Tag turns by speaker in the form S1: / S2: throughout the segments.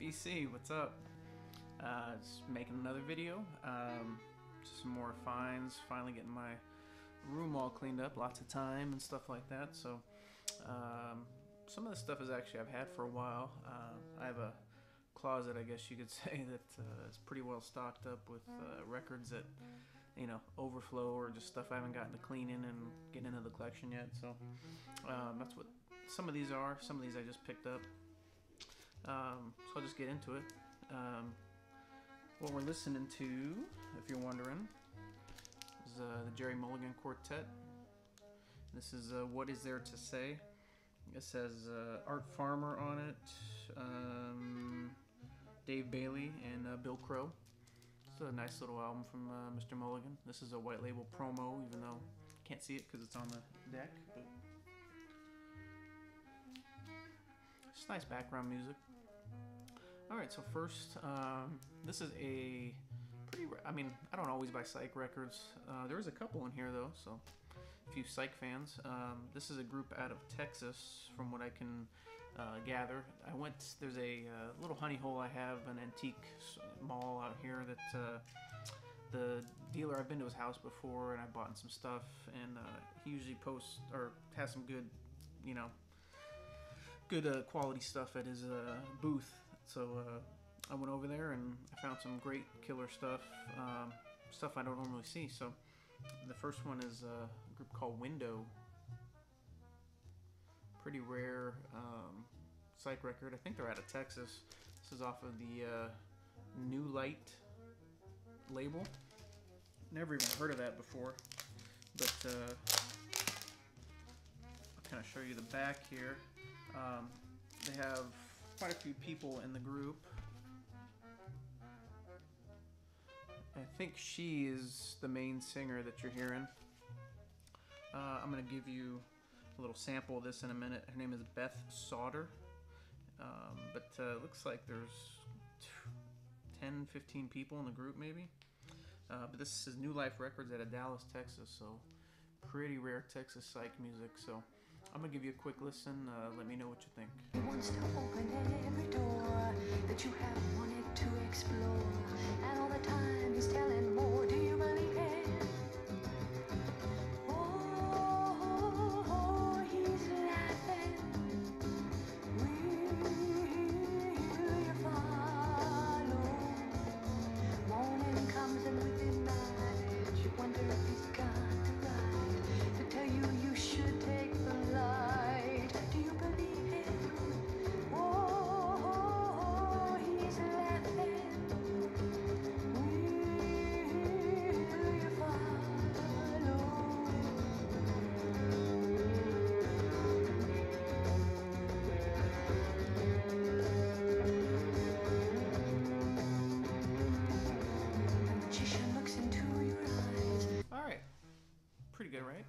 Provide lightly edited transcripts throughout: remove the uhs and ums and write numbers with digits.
S1: BC, what's up? Just making another video. Just some more finds. Finally getting my room all cleaned up. Lots of time and stuff like that. So some of this stuff is actually I've had for a while. I have a closet, I guess you could say, that is pretty well stocked up with records that overflow, or just stuff I haven't gotten to clean in and get into the collection yet. So that's what some of these are. Some of these I just picked up. So I'll just get into it. What we're listening to, if you're wondering, is the Gerry Mulligan Quartet. This is What Is There to Say. It says Art Farmer on it, Dave Bailey, and Bill Crow. It's a nice little album from Mr. Mulligan. This is a white label promo, even though you can't see it because it's on the deck. But it's nice background music. Alright, so first, this is a pretty... I don't always buy Psych records. There is a couple in here, though, so if you Psych fans. This is a group out of Texas, from what I can gather. There's a little honey hole I have, an antique mall out here that the dealer, I've been to his house before, and I bought some stuff, and he usually posts, or has some good, good quality stuff at his booth. So I went over there and I found some great killer stuff, stuff I don't normally see. So the first one is a group called Window. Pretty rare Psych record. I think they're out of Texas. This is off of the New Light label. Never even heard of that before. But I'll kind of show you the back here. They have quite a few people in the group. I think she is the main singer that you're hearing. I'm going to give you a little sample of this in a minute. Her name is Beth Sauter. But it looks like there's 10, 15 people in the group maybe. But this is New Life Records out of Dallas, Texas. So pretty rare Texas Psych music. So I'm going to give you a quick listen. Let me know what you think.
S2: He wants to open every door that you have wanted to explore. And all the time he's telling more. Do you believe it? Oh, he's laughing. Will you follow? Morning comes and with the night you wonder if he's got the right to tell you you should take the light. Do you believe him? Oh, he's laughing. Will you follow? The magician looks into your eyes.
S1: Alright. Pretty good, right?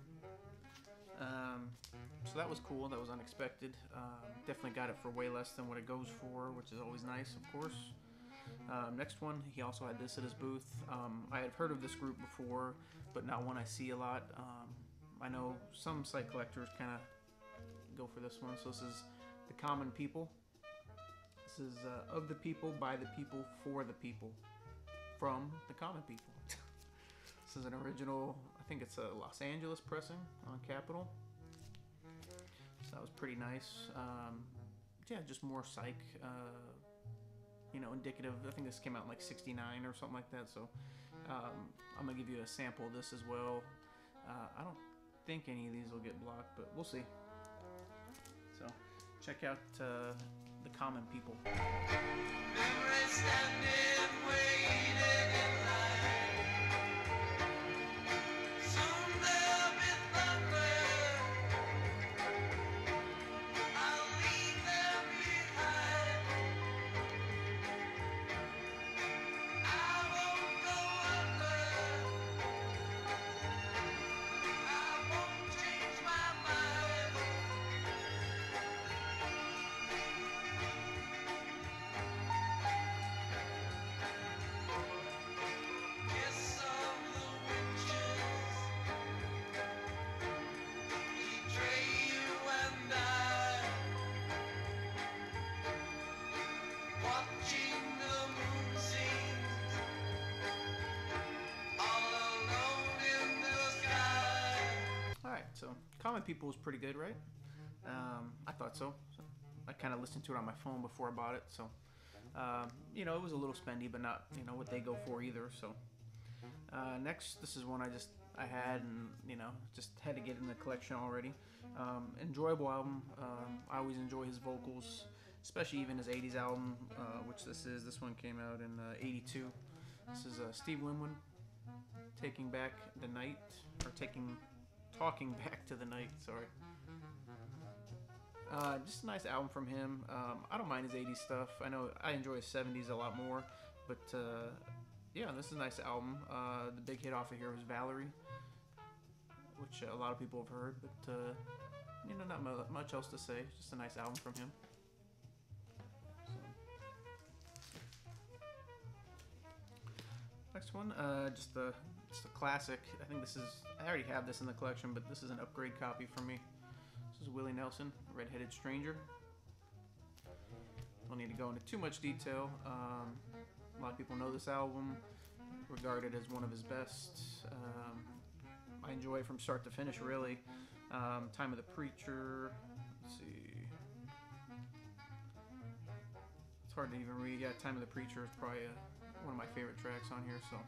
S1: So that was cool. That was unexpected. Definitely got it for way less than what it goes for, which is always nice, of course. Next one, he also had this at his booth. I had heard of this group before, but not one I see a lot. I know some Psych collectors kind of go for this one. So this is The Common People. This is Of the People, By the People, For the People, from The Common People. This is an original, I think it's a Los Angeles pressing on Capitol. So that was pretty nice. Yeah, just more Psych, indicative. I think this came out in like 69 or something like that. So I'm gonna give you a sample of this as well. I don't think any of these will get blocked, but we'll see. So check out The Common People.
S3: Memories standing, waiting in line. Soon there'll be thunder. I'll leave them behind. I won't go under. I won't change my mind.
S1: Common People was pretty good, right? I thought so. I kind of listened to it on my phone before I bought it, so you know, it was a little spendy, but not, you know, what they go for either. So next, this is one I had, and you know, just had to get in the collection already. Enjoyable album. I always enjoy his vocals, especially even his 80s album, which this is. This one came out in 82. This is Steve Winwood, Taking Back the Night, or Talking Back to the Night, sorry. Just a nice album from him. I don't mind his 80s stuff. I know I enjoy his 70s a lot more, but yeah, this is a nice album. The big hit off of here was Valerie, which a lot of people have heard, but you know, not much else to say. Just a nice album from him. Next one, just a classic. I think I already have this in the collection, but this is an upgrade copy for me. This is Willie Nelson, Red-Headed Stranger. Don't need to go into too much detail. A lot of people know this album, regarded as one of his best. I enjoy it from start to finish, really. Time of the Preacher. Let's see. It's hard to even read. Yeah, Time of the Preacher is probably one of my favorite tracks on here. So.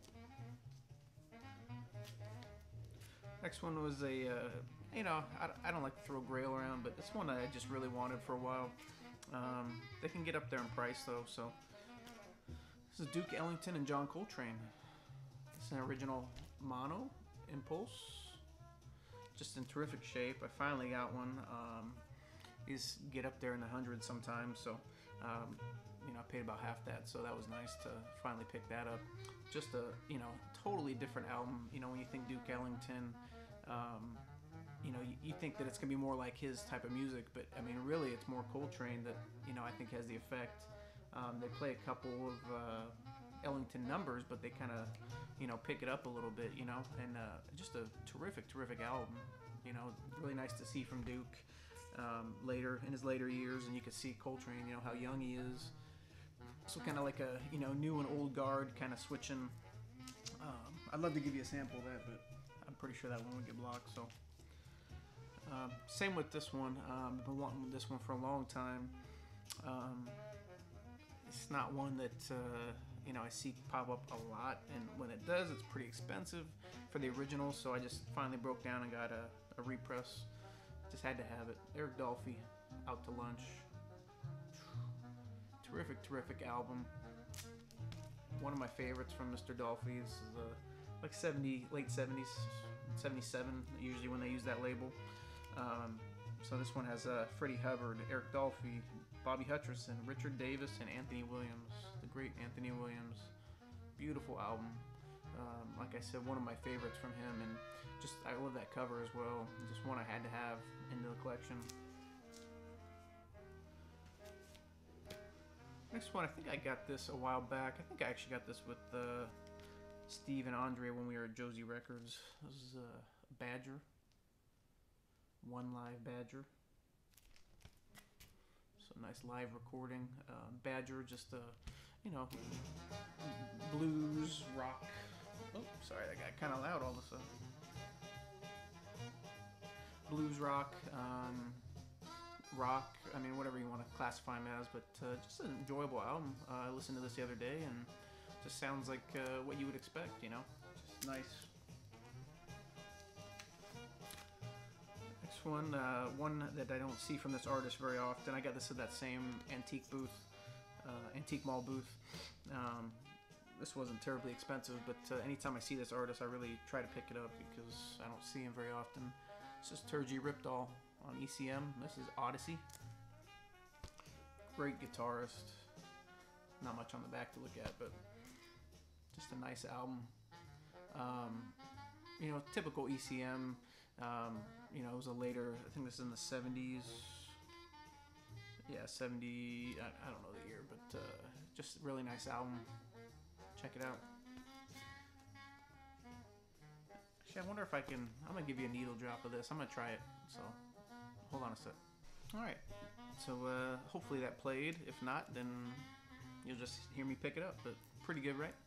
S1: Next one was a, you know, I don't like to throw Grail around, but it's one that I just really wanted for a while. They can get up there in price though, so. This is Duke Ellington and John Coltrane. It's an original mono Impulse. Just in terrific shape. I finally got one. These get up there in the hundreds sometimes, so you know, I paid about half that, so that was nice to finally pick that up. Just a, you know, totally different album. You know, when you think Duke Ellington, you know, you think that it's gonna be more like his type of music, but I mean, really, it's more Coltrane that, you know, I think has the effect. They play a couple of Ellington numbers, but they kind of, you know, pick it up a little bit, you know, and just a terrific album. You know, really nice to see from Duke later in his later years, and you can see Coltrane, you know, how young he is. So kind of like a, you know, new and old guard kind of switching. I'd love to give you a sample of that, but I'm pretty sure that one would get blocked. So same with this one. I've been wanting this one for a long time. It's not one that you know, I see pop up a lot, and when it does, it's pretty expensive for the original. So I just finally broke down and got a repress. Just had to have it. Eric Dolphy, Out to Lunch. Terrific album. One of my favorites from Mr. Dolphy. This is like late 70s, 77 usually when they use that label. So this one has Freddie Hubbard, Eric Dolphy, Bobby Hutcherson, Richard Davis, and Anthony Williams. The great Anthony Williams. Beautiful album. Like I said, one of my favorites from him, and just I love that cover as well. Just one I had to have in the collection. Next one, I think I got this a while back. I think I actually got this with Steve and Andre when we were at Josie Records. This is Badger. One Live Badger. So nice live recording. Badger, just you know, blues, rock. Oh, sorry, that got kind of loud all of a sudden. Blues rock, rock, I mean, whatever you want to classify them as, but just an enjoyable album. I listened to this the other day, and just sounds like what you would expect, you know? Just nice. Next one, one that I don't see from this artist very often. I got this at that same antique booth, antique mall booth. This wasn't terribly expensive, but anytime I see this artist, I really try to pick it up because I don't see him very often. This is Turgey Ripdahl on ECM. This is Odyssey. Great guitarist. Not much on the back to look at, but just a nice album. You know, typical ECM. You know, it was a later, I think this is in the 70s. Yeah, 70, I don't know the year, but just a really nice album. Check it out. Actually, I wonder if I can, I'm going to give you a needle drop of this. I'm going to try it, so hold on a sec. Alright, so hopefully that played. If not, then you'll just hear me pick it up, but pretty good, right?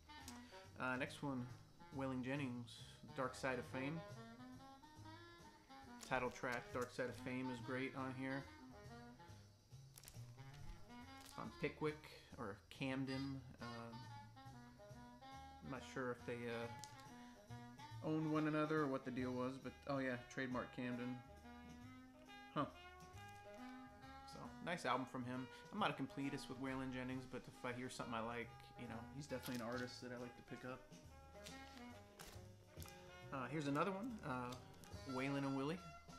S1: Next one, Waylon Jennings, Dark Side of Fame. title track, Dark Side of Fame, is great on here. It's on Pickwick or Camden. I'm not sure if they owned one another or what the deal was, but oh yeah, trademark Camden. Huh. So, nice album from him. I'm not a completist with Waylon Jennings, but if I hear something I like, you know, he's definitely an artist that I like to pick up. Here's another one, Waylon and Willie.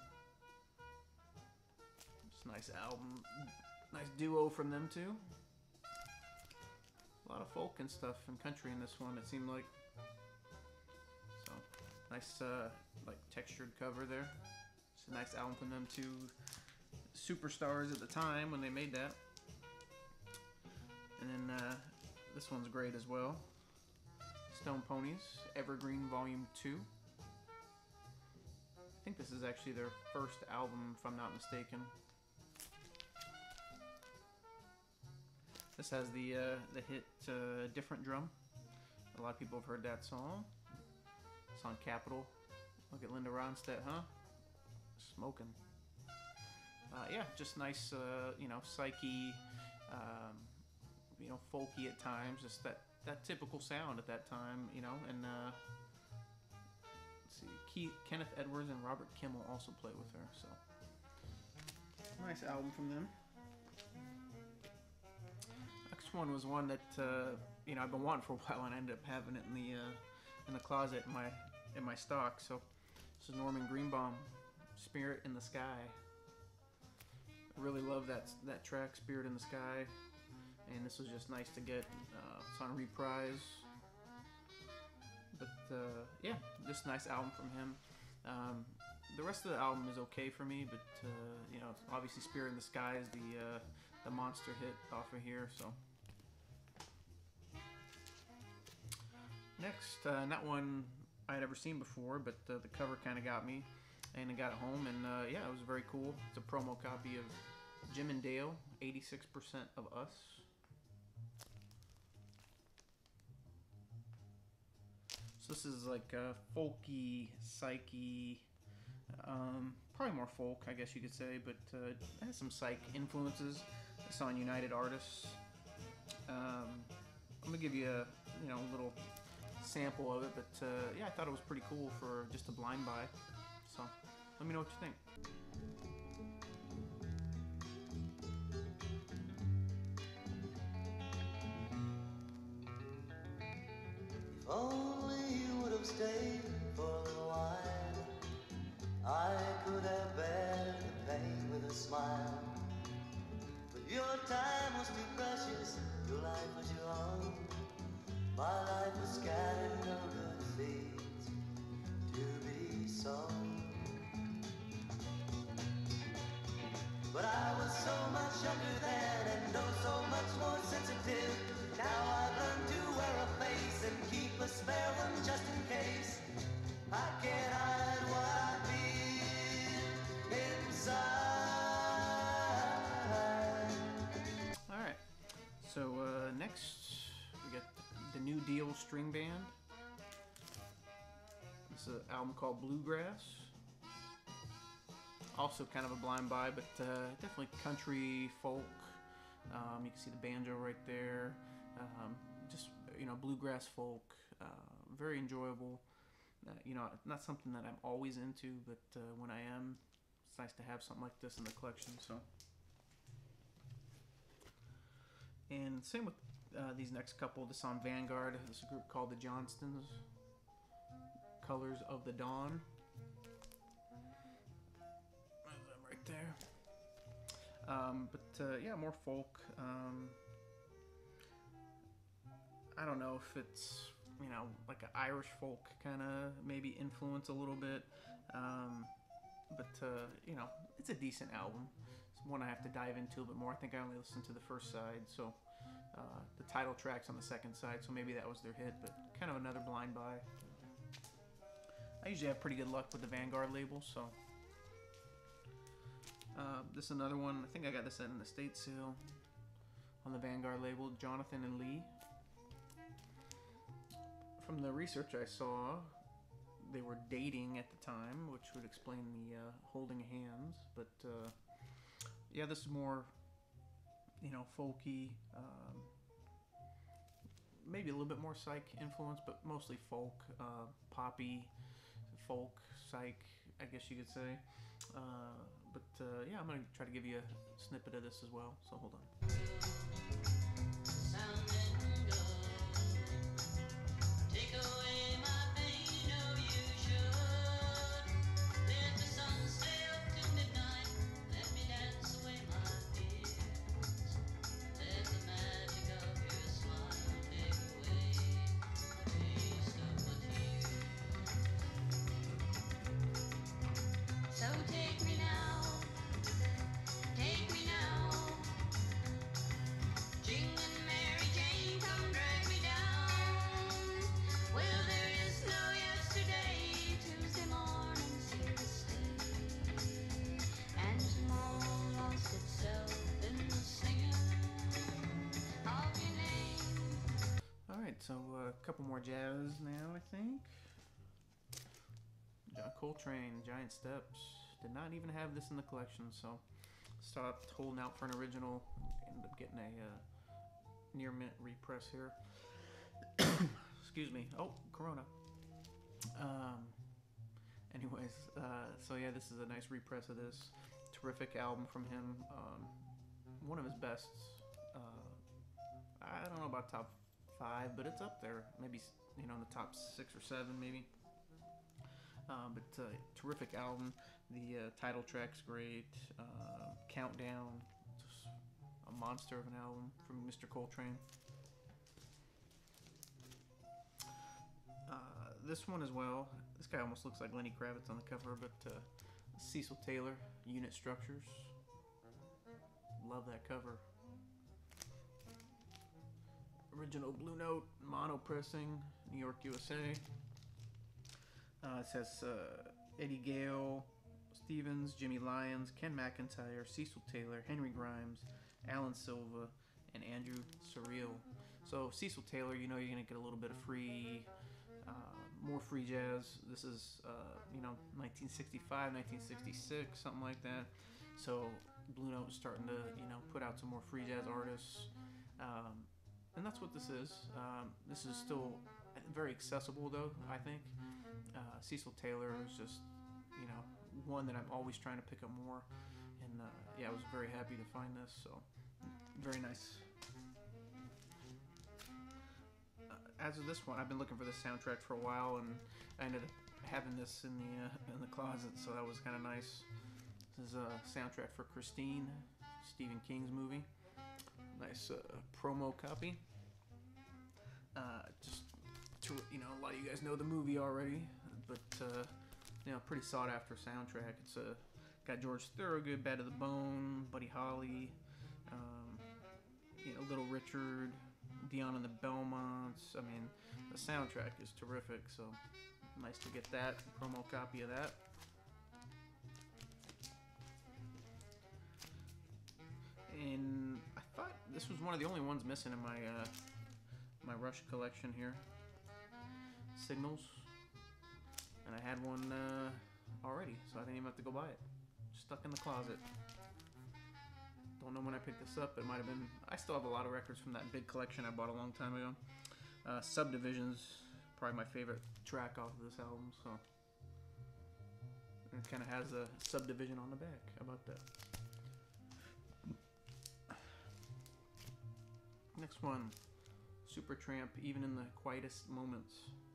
S1: It's a nice album, nice duo from them too. A lot of folk and stuff and country in this one, it seemed like. So, nice, like textured cover there. It's a nice album from them too. Superstars at the time when they made that. And then this one's great as well. Stone Ponies, Evergreen Volume 2. I think this is actually their first album, if I'm not mistaken. This has the hit Different Drum. A lot of people have heard that song. It's on Capitol. Look at Linda Ronstadt, huh? Smoking. Yeah, just nice, you know, psyche, you know, folky at times. Just that typical sound at that time, you know. And let's see, Kenneth Edwards and Robert Kimmel also play with her. So nice album from them. Next one was one that you know, I've been wanting for a while, and I ended up having it in the closet in my stock. So this is Norman Greenbaum, Spirit in the Sky. I really love that track, Spirit in the Sky, and this was just nice to get. It's on Reprise, but yeah, just a nice album from him. The rest of the album is okay for me, but you know, obviously Spirit in the Sky is the monster hit off of here. So next, not one I had ever seen before, but the cover kind of got me, and I got it home, and yeah, it was very cool. It's a promo copy of Jim and Dale, 86% of Us. So this is like a folky, psyche, probably more folk, I guess you could say, but it has some psych influences. It's on United Artists. I'm gonna give you a little sample of it, but yeah, I thought it was pretty cool for just a blind buy. So let me know what you think.
S4: If only you would have stayed for a little while, I could have bared the pain with a smile. But your time was too precious, your life was your own. My life was scattered, no good seeds to be sown. But I was so much younger then, and oh so much more sensitive. Now I've learned to wear a face and keep a spare one just in case. I can't hide what I feel inside.
S1: Alright, so next we got the New Deal String Band. This is an album called Bluegrass. Also kind of a blind buy, but definitely country, folk. You can see the banjo right there. Just, you know, bluegrass folk. Very enjoyable. You know, not something that I'm always into, but when I am, it's nice to have something like this in the collection. So, and same with these next couple. This on Vanguard. This is a group called the Johnstons. Colors of the Dawn. Right there. But yeah, more folk. I don't know if it's, you know, like an Irish folk kind of maybe influence a little bit. But you know, it's a decent album. It's one I have to dive into a bit more. I think I only listened to the first side, so the title track's on the second side, so maybe that was their hit, but kind of another blind buy. I usually have pretty good luck with the Vanguard label, so this is another one. I think I got this at an estate sale on the Vanguard label, Jonathan and Lee. From the research I saw, they were dating at the time, which would explain the holding hands. But yeah, this is more, folky, maybe a little bit more psych influence, but mostly folk, poppy, folk, psych, I guess you could say. But yeah, I'm gonna try to give you a snippet of this as well. So hold on.
S2: So take me now, Jingling Mary Jane, come drag me down. Well, there is no yesterday, Tuesday morning's here to stay, and tomorrow lost itself in the singing of your name.
S1: Alright, so a couple more jazz now, I think. John Coltrane, Giant Steps. Did not even have this in the collection, so stopped holding out for an original. Ended up getting a near mint repress here. Excuse me. Oh, Corona. Anyways, so yeah, this is a nice repress of this. Terrific album from him. One of his best. I don't know about top 5, but it's up there. Maybe, in the top 6 or 7, maybe. But terrific album. The title track's great. Countdown, just a monster of an album from Mr. Coltrane. This one as well. This guy almost looks like Lenny Kravitz on the cover, but Cecil Taylor, Unit Structures. Love that cover. Original Blue Note, mono pressing, New York, USA. It says Eddie Gale, Stevens, Jimmy Lyons, Ken McIntyre, Cecil Taylor, Henry Grimes, Alan Silva, and Andrew Surreal. So Cecil Taylor, you're going to get a little bit of free, more free jazz. This is, 1965, 1966, something like that. So Blue Note is starting to, put out some more free jazz artists. And that's what this is. This is still very accessible, though, I think. Cecil Taylor is just, one that I'm always trying to pick up more. And yeah, I was very happy to find this. So very nice. As of this one, I've been looking for this soundtrack for a while, and I ended up having this in the closet. So that was kind of nice. This is a soundtrack for Christine, Stephen King's movie. Nice promo copy. Just to, a lot of you guys know the movie already, but pretty sought after soundtrack. It's got George Thorogood, Bad to the Bone, Buddy Holly, Little Richard, Dion and the Belmonts. I mean, the soundtrack is terrific. So nice to get that promo copy of that. And I thought this was one of the only ones missing in my my Rush collection here. Signals, and I had one already, so I didn't even have to go buy it. Stuck in the closet. Don't know when I picked this up. It might have been. I still have a lot of records from that big collection I bought a long time ago. Subdivisions, probably my favorite track off of this album. So it kind of has a subdivision on the back. How about that? Next one, Supertramp, Even in the Quietest Moments.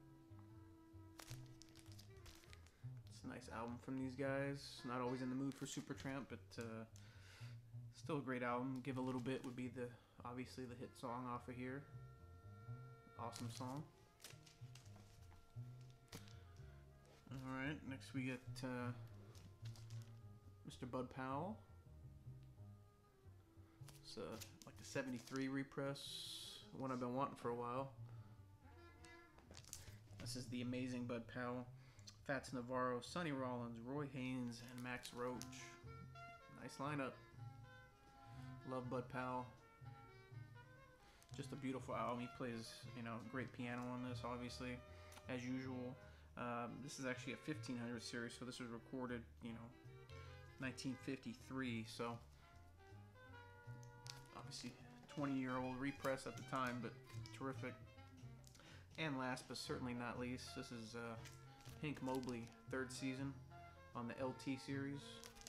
S1: It's a nice album from these guys. Not always in the mood for Supertramp, but still a great album. Give a Little Bit would be obviously the hit song off of here. Awesome song. Alright, next we get Mr. Bud Powell. It's like the 73 repress, one I've been wanting for a while. This is the amazing Bud Powell. Fats Navarro, Sonny Rollins, Roy Haynes, and Max Roach. Nice lineup. Love Bud Powell. Just a beautiful album. He plays, great piano on this, obviously, as usual. This is actually a 1500 series, so this was recorded, 1953. So obviously 20-year-old repress at the time, but terrific. And last but certainly not least, this is Hank Mobley, third season on the LT series.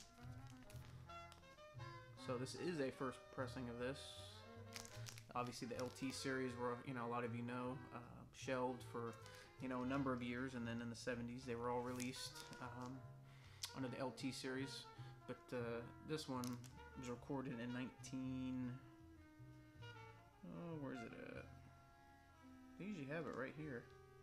S1: So this is a first pressing of this. Obviously the LT series were, a lot of you know, shelved for, a number of years, and then in the 70s they were all released under the LT series. But this one was recorded in where is it at? They usually have it right here.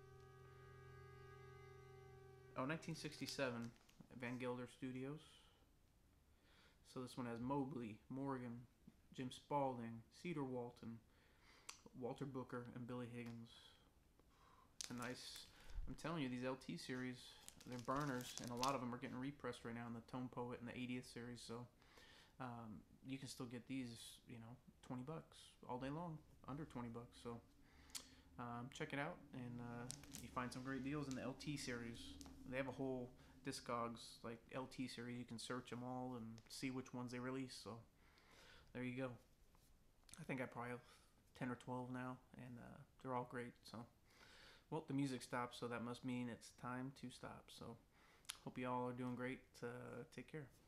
S1: 1967 at Van Gelder Studios. So this one has Mobley, Morgan, Jim Spalding, Cedar Walton, Walter Booker, and Billy Higgins. It's a nice, I'm telling you, these LT series, they're burners, and a lot of them are getting repressed right now in the Tone Poet and the 80th series. So you can still get these, $20 all day long, under $20. So check it out, and you find some great deals in the LT series. They have a whole Discogs like LT series. You can search them all and see which ones they release. So there you go. I think I probably have 10 or 12 now, and they're all great. So, well, the music stopped, so that must mean it's time to stop. So hope you all are doing great. Take care.